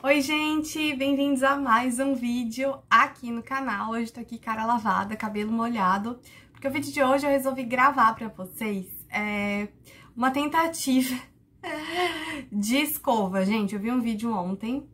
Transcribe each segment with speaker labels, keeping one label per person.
Speaker 1: Oi, gente! Bem-vindos a mais um vídeo aqui no canal. Hoje tô aqui cara lavada, cabelo molhado, porque o vídeo de hoje eu resolvi gravar pra vocês uma tentativa de escova. Gente, eu vi um vídeo ontem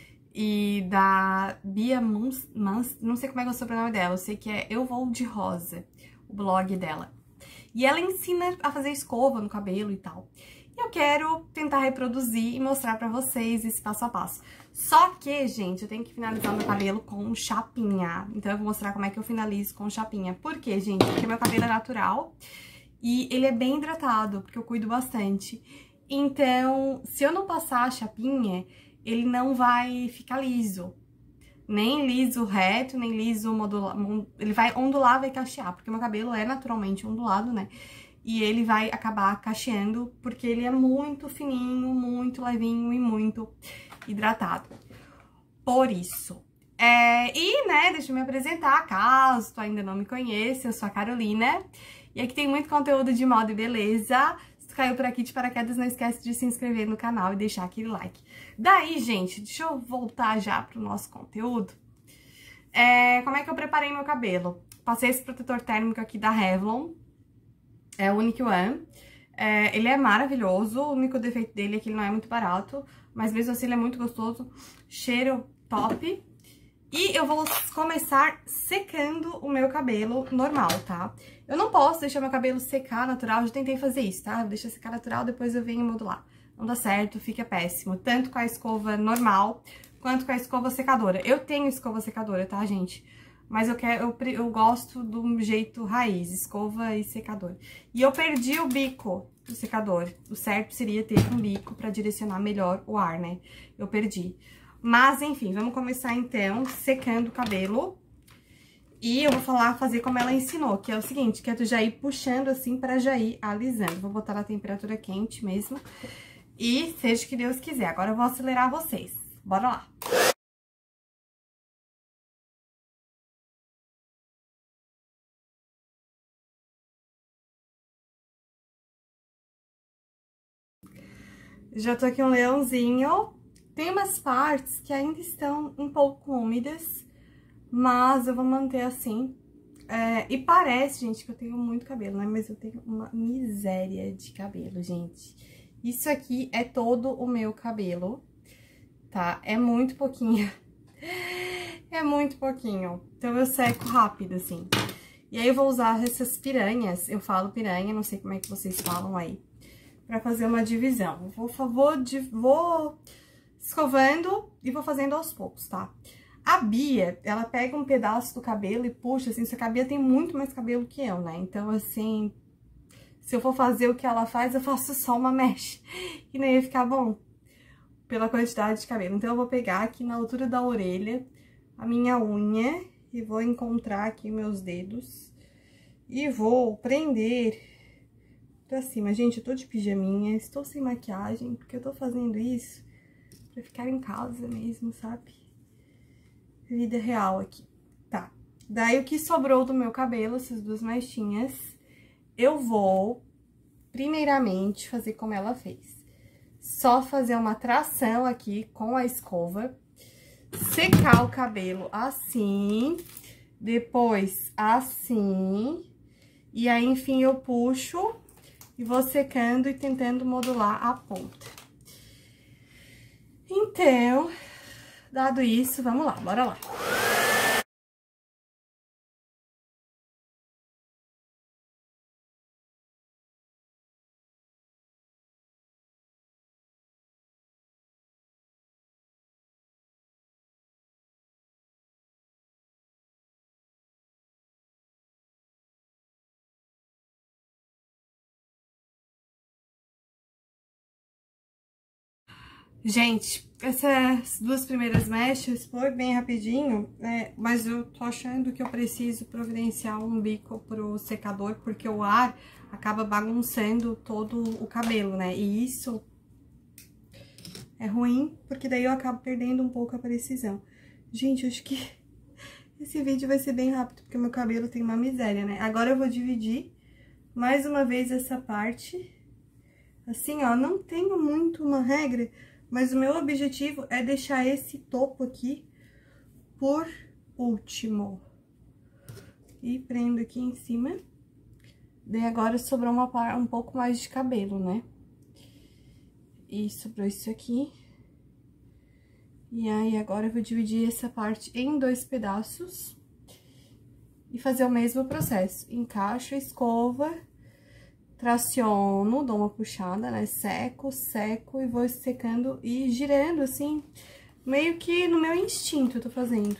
Speaker 1: e da Bia não sei como é que é o sobrenome dela, eu sei que é Eu Vou de Rosa, o blog dela. E ela ensina a fazer escova no cabelo e tal. E eu quero tentar reproduzir e mostrar pra vocês esse passo a passo. Só que, gente, eu tenho que finalizar meu cabelo com chapinha. Então eu vou mostrar como é que eu finalizo com chapinha. Por quê, gente? Porque meu cabelo é natural e ele é bem hidratado, porque eu cuido bastante. Então, se eu não passar a chapinha, ele não vai ficar liso. Nem liso reto, nem liso modulado. Ele vai ondular, vai cachear, porque meu cabelo é naturalmente ondulado, né? E ele vai acabar cacheando, porque ele é muito fininho, muito levinho e muito hidratado. Por isso. Deixa eu me apresentar, caso tu ainda não me conheça, eu sou a Carolina. E aqui tem muito conteúdo de moda e beleza. Se tu caiu por aqui de paraquedas, não esquece de se inscrever no canal e deixar aquele like. Daí, gente, deixa eu voltar já pro nosso conteúdo. Como é que eu preparei meu cabelo? Passei esse protetor térmico aqui da Revlon. É o Unique One. Ele é maravilhoso, o único defeito dele é que ele não é muito barato, mas mesmo assim ele é muito gostoso, cheiro top. E eu vou começar secando o meu cabelo normal, tá? Eu não posso deixar meu cabelo secar natural, eu já tentei fazer isso, tá? Deixa secar natural, depois eu venho modular. Não dá certo, fica péssimo, tanto com a escova normal quanto com a escova secadora. Eu tenho escova secadora, tá, gente? Mas eu gosto do jeito raiz, escova e secador. E eu perdi o bico do secador. O certo seria ter um bico pra direcionar melhor o ar, né? Eu perdi. Mas, enfim, vamos começar então secando o cabelo. E eu vou fazer como ela ensinou, que é o seguinte, que é tu já ir puxando assim pra já ir alisando. Vou botar na temperatura quente mesmo. E seja o que Deus quiser. Agora eu vou acelerar vocês. Bora lá! Já tô aqui um leãozinho. Tem umas partes que ainda estão um pouco úmidas, mas eu vou manter assim. E parece, gente, que eu tenho muito cabelo, né? Mas eu tenho uma miséria de cabelo, gente. Isso aqui é todo o meu cabelo, tá? É muito pouquinho. É muito pouquinho. Então eu seco rápido, assim. E aí eu vou usar essas piranhas. Eu falo piranha, não sei como é que vocês falam aí. Pra fazer uma divisão. Vou escovando e vou fazendo aos poucos, tá? A Bia, ela pega um pedaço do cabelo e puxa, assim, só que a Bia tem muito mais cabelo que eu, né? Então, assim, se eu for fazer o que ela faz, eu faço só uma mecha. E nem ia ficar bom, pela quantidade de cabelo. Então, eu vou pegar aqui na altura da orelha a minha unha e vou encontrar aqui meus dedos. E vou prender pra cima. Gente, eu tô de pijaminha, estou sem maquiagem, porque eu tô fazendo isso pra ficar em casa mesmo, sabe? Vida real aqui. Tá. Daí, o que sobrou do meu cabelo, essas duas mechinhas, eu vou, primeiramente, fazer como ela fez. Só fazer uma tração aqui com a escova, secar o cabelo assim, depois assim, e aí, enfim, eu puxo e vou secando e tentando modular a ponta. Então, dado isso, vamos lá, bora lá. Gente, essas duas primeiras mechas foi bem rapidinho, mas eu tô achando que eu preciso providenciar um bico pro secador, porque o ar acaba bagunçando todo o cabelo, né? E isso é ruim, porque daí eu acabo perdendo um pouco a precisão. Gente, eu acho que esse vídeo vai ser bem rápido, porque meu cabelo tem uma miséria, né? Agora eu vou dividir mais uma vez essa parte. Assim, ó, não tenho muito uma regra, Mas o meu objetivo é deixar esse topo aqui por último. E prendo aqui em cima. Daí agora sobrou um pouco mais de cabelo, né? E sobrou isso aqui. E aí agora eu vou dividir essa parte em 2 pedaços. E fazer o mesmo processo. Encaixo a escova, traciono, dou uma puxada, né? Seco, seco e vou secando e girando assim, meio que no meu instinto eu tô fazendo.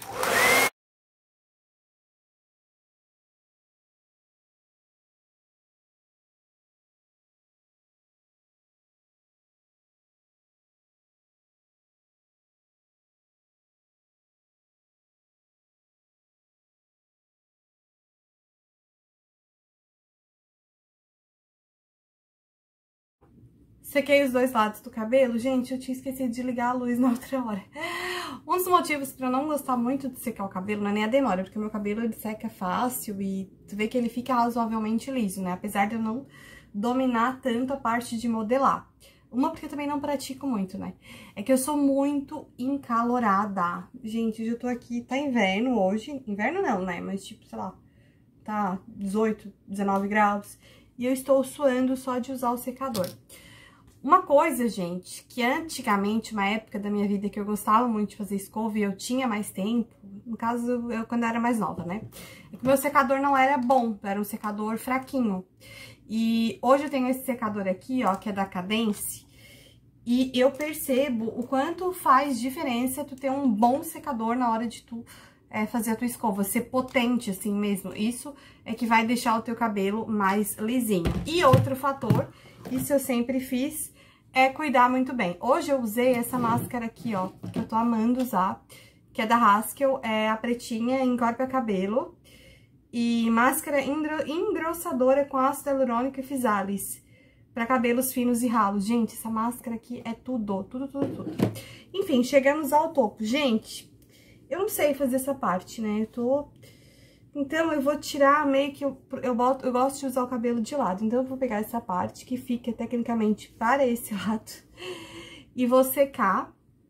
Speaker 1: Sequei os 2 lados do cabelo. Gente, eu tinha esquecido de ligar a luz na outra hora. Um dos motivos pra eu não gostar muito de secar o cabelo não é nem a demora, porque meu cabelo ele seca fácil e tu vê que ele fica razoavelmente liso, né? Apesar de eu não dominar tanto a parte de modelar. Uma, porque eu também não pratico muito, né? É que eu sou muito encalorada. Gente, eu já tô aqui, tá inverno hoje. Inverno não, né? Mas tipo, sei lá, tá 18, 19 graus. E eu estou suando só de usar o secador. Uma coisa, gente, que antigamente, uma época da minha vida que eu gostava muito de fazer escova e eu tinha mais tempo, no caso, eu quando eu era mais nova, né? É que o meu secador não era bom, era um secador fraquinho. E hoje eu tenho esse secador aqui, ó, que é da Cadence, e eu percebo o quanto faz diferença tu ter um bom secador na hora de tu fazer a tua escova, ser potente assim mesmo. Isso é que vai deixar o teu cabelo mais lisinho. E outro fator, isso eu sempre fiz, é cuidar muito bem. Hoje eu usei essa máscara aqui, ó, que eu tô amando usar, que é da Haskell, é a pretinha, encorpa cabelo. E máscara engrossadora com ácido hialurônico e Physalis, para cabelos finos e ralos. Gente, essa máscara aqui é tudo, tudo, tudo, tudo. Enfim, chegamos ao topo. Gente, eu não sei fazer essa parte, né? Então, eu vou tirar meio que... Eu gosto de usar o cabelo de lado. Então, eu vou pegar essa parte que fica tecnicamente para esse lado. E vou secar.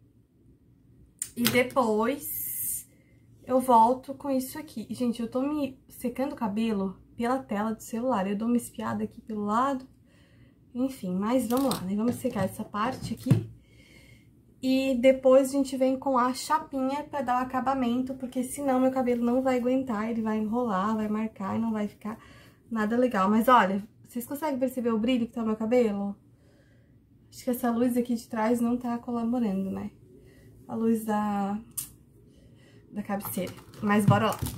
Speaker 1: E depois eu volto com isso aqui. Gente, eu tô me secando o cabelo pela tela do celular. Eu dou uma espiada aqui pelo lado. Enfim, mas vamos lá, né? Vamos secar essa parte aqui. E depois a gente vem com a chapinha pra dar o acabamento, porque senão meu cabelo não vai aguentar, ele vai enrolar, vai marcar e não vai ficar nada legal. Mas olha, vocês conseguem perceber o brilho que tá no meu cabelo? Acho que essa luz aqui de trás não tá colaborando, né? A luz da cabeceira. Mas bora lá.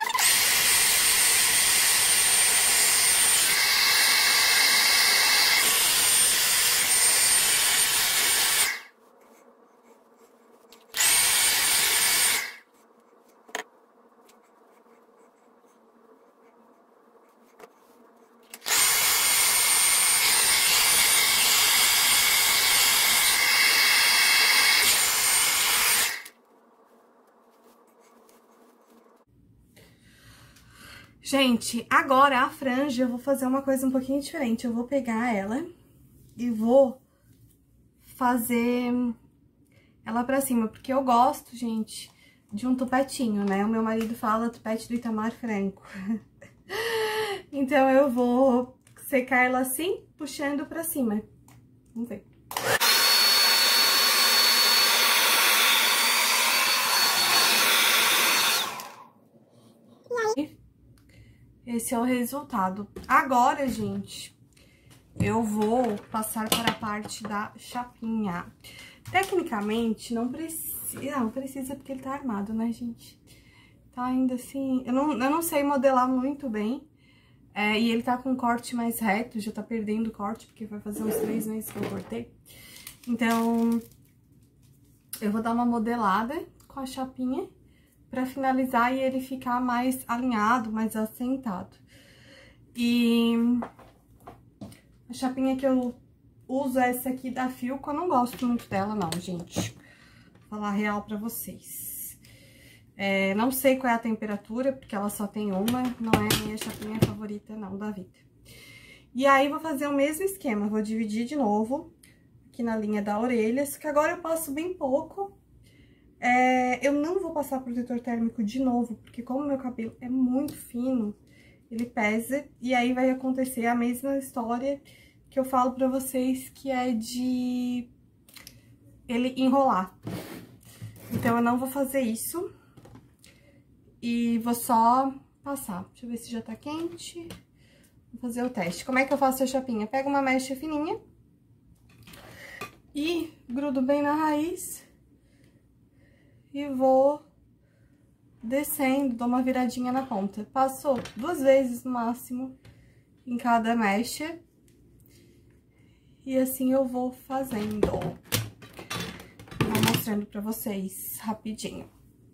Speaker 1: Gente, agora a franja eu vou fazer uma coisa um pouquinho diferente. Eu vou pegar ela e vou fazer ela pra cima, porque eu gosto, gente, de um tupetinho, né? O meu marido fala tupete do Itamar Franco. Então eu vou secar ela assim, puxando pra cima. Vamos ver. Esse é o resultado. Agora, gente, eu vou passar para a parte da chapinha. Tecnicamente, não precisa porque ele tá armado, né, gente? Tá ainda assim... Eu não sei modelar muito bem. E ele tá com um corte mais reto, já tá perdendo o corte, porque vai fazer uns 3 meses que eu cortei. Então, eu vou dar uma modelada com a chapinha pra finalizar e ele ficar mais alinhado, mais assentado. E a chapinha que eu uso é essa aqui da Filco. Eu não gosto muito dela não, gente. Vou falar a real pra vocês. Não sei qual é a temperatura, porque ela só tem uma. Não é a minha chapinha favorita não, da vida. E aí, vou fazer o mesmo esquema. Vou dividir de novo. aqui na linha da orelha, só que agora eu passo bem pouco. Eu não vou passar protetor térmico de novo, porque como meu cabelo é muito fino, ele pesa, e aí vai acontecer a mesma história que eu falo pra vocês, que é de ele enrolar. Então, eu não vou fazer isso. E vou só passar. Deixa eu ver se já tá quente. Vou fazer o teste. Como é que eu faço a chapinha? Pego uma mecha fininha e grudo bem na raiz. E vou descendo, dou uma viradinha na ponta. Passo 2 vezes no máximo em cada mecha. E assim eu vou fazendo. Vou mostrando pra vocês rapidinho.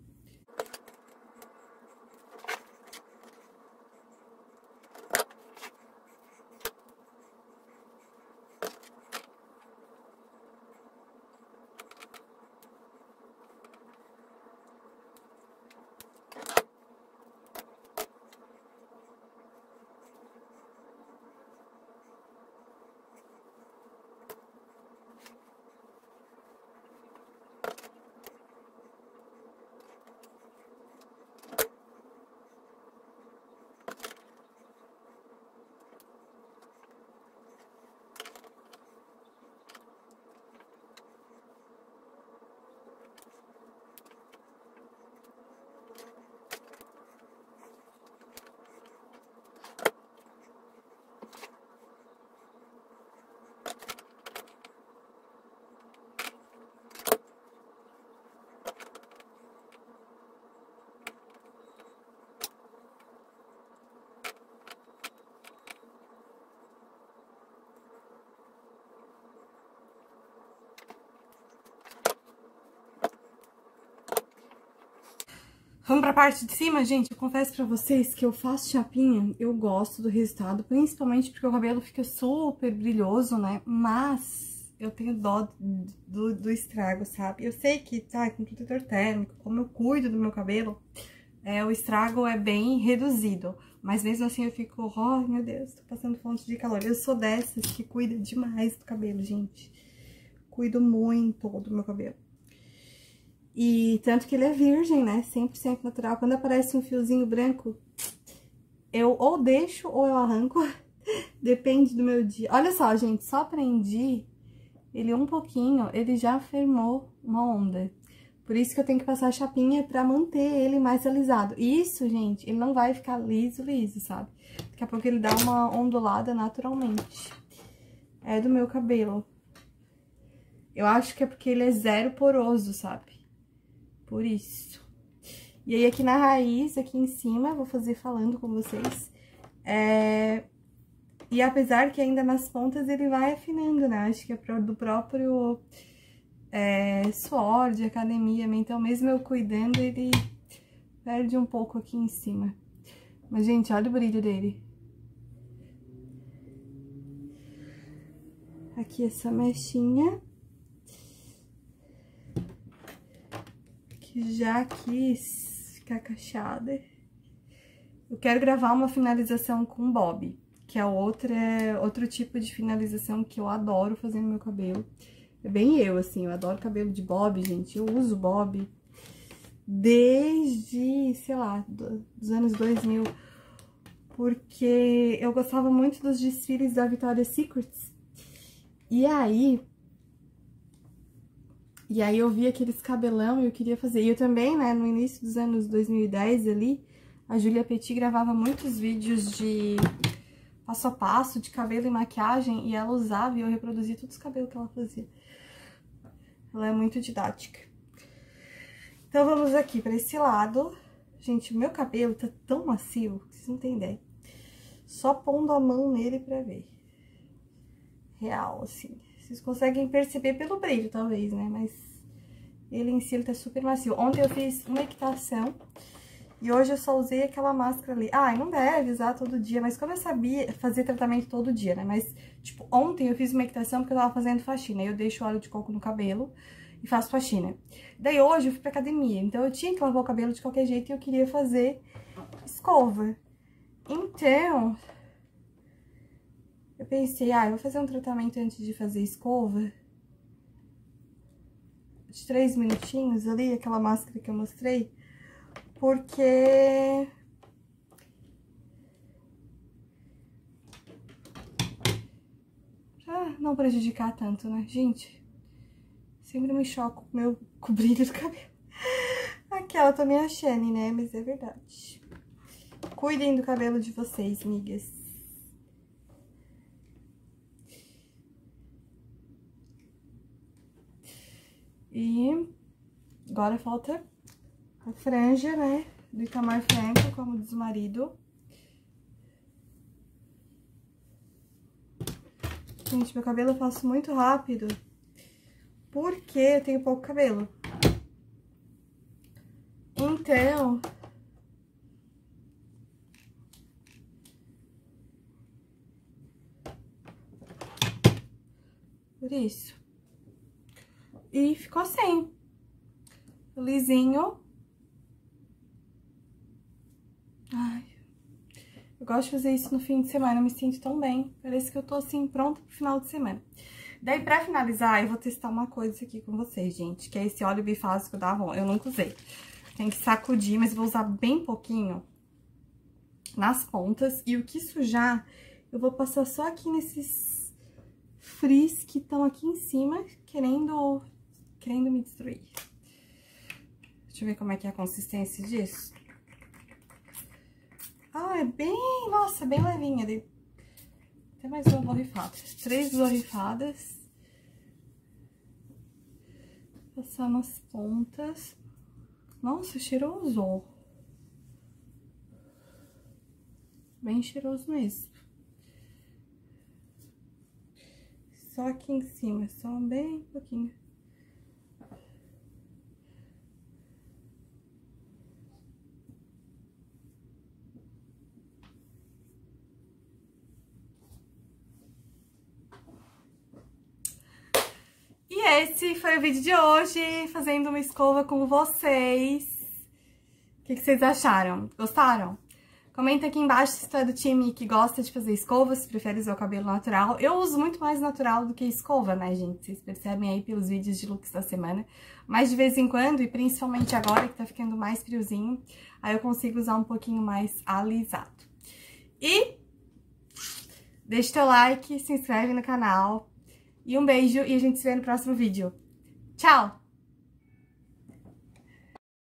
Speaker 1: Vamos pra parte de cima, gente? Eu confesso pra vocês que eu faço chapinha, eu gosto do resultado, principalmente porque o cabelo fica super brilhoso, né? Mas eu tenho dó do estrago, sabe? Eu sei que tá com protetor térmico, como eu cuido do meu cabelo, o estrago é bem reduzido. Mas mesmo assim eu fico, oh meu Deus, tô passando fonte de calor. Eu sou dessas que cuida demais do cabelo, gente. Cuido muito do meu cabelo. E tanto que ele é virgem, né? 100% natural. Quando aparece um fiozinho branco, eu ou deixo ou eu arranco. Depende do meu dia. Olha só, gente, só prendi ele um pouquinho, ele já formou uma onda. Por isso que eu tenho que passar a chapinha pra manter ele mais alisado. Isso, gente, ele não vai ficar liso, sabe? Daqui a pouco ele dá uma ondulada naturalmente. É do meu cabelo. Eu acho que é porque ele é zero poroso, sabe? Por isso. E aí, aqui na raiz, aqui em cima, eu vou fazer falando com vocês. E apesar que ainda nas pontas ele vai afinando, né? Acho que é do próprio suor de academia. Então, mesmo eu cuidando, ele perde um pouco aqui em cima. Mas, gente, olha o brilho dele. Aqui essa mechinha. Que já quis ficar cacheada. Eu quero gravar uma finalização com bob, que é outro tipo de finalização que eu adoro fazer no meu cabelo. É bem eu, assim, eu adoro cabelo de bob, gente. Eu uso bob desde, sei lá, dos anos 2000. Porque eu gostava muito dos desfiles da Victoria's Secret. E aí eu vi aqueles cabelão e eu queria fazer. E eu também, né, no início dos anos 2010 ali, a Julia Petit gravava muitos vídeos de passo a passo, de cabelo e maquiagem, e ela usava e eu reproduzia todos os cabelos que ela fazia. Ela é muito didática. Então, vamos aqui pra esse lado. Gente, o meu cabelo tá tão macio, que vocês não têm ideia. Só pondo a mão nele pra ver. Real, assim. Vocês conseguem perceber pelo brilho, talvez, né? Mas ele em si, ele tá super macio. Ontem eu fiz uma equitação e hoje eu só usei aquela máscara ali. Ah, não deve usar todo dia, mas como eu sabia fazer tratamento todo dia, né? Mas, tipo, ontem eu fiz uma equitação porque eu tava fazendo faxina. Eu deixo óleo de coco no cabelo e faço faxina. Daí hoje eu fui pra academia, então eu tinha que lavar o cabelo de qualquer jeito e eu queria fazer escova. Então, eu pensei, eu vou fazer um tratamento antes de fazer escova. de 3 minutinhos ali, aquela máscara que eu mostrei, porque... pra não prejudicar tanto, né? Gente, sempre me choco com o brilho do cabelo. Aquela tô me achando, né? Mas é verdade. Cuidem do cabelo de vocês, amigas. E agora falta a franja, né? Do Itamar Franco, como diz o marido. Gente, meu cabelo eu faço muito rápido, porque eu tenho pouco cabelo. Então... por isso. E ficou assim. Lisinho. Ai. Eu gosto de fazer isso no fim de semana, eu me sinto tão bem. Parece que eu tô assim, pronta pro final de semana. Daí, pra finalizar, eu vou testar uma coisa aqui com vocês, gente. Que é esse óleo bifásico da Avon. Eu nunca usei. Tem que sacudir, mas eu vou usar bem pouquinho nas pontas. E o que sujar, eu vou passar só aqui nesses frizz que estão aqui em cima, querendo me destruir. Deixa eu ver como é que é a consistência disso. Ah, é bem... nossa, bem levinha. Dei até mais uma borrifada. 3 borrifadas. Passar nas pontas. Nossa, cheiroso. Bem cheiroso mesmo. Só aqui em cima, só bem pouquinho. E esse foi o vídeo de hoje, fazendo uma escova com vocês. O que vocês acharam? Gostaram? Comenta aqui embaixo se tu é do time que gosta de fazer escova, se prefere usar o cabelo natural. Eu uso muito mais natural do que escova, né, gente? Vocês percebem aí pelos vídeos de looks da semana. Mas de vez em quando, e principalmente agora que tá ficando mais friozinho, aí eu consigo usar um pouquinho mais alisado. E deixa teu like, se inscreve no canal. E um beijo e a gente se vê no próximo vídeo. Tchau!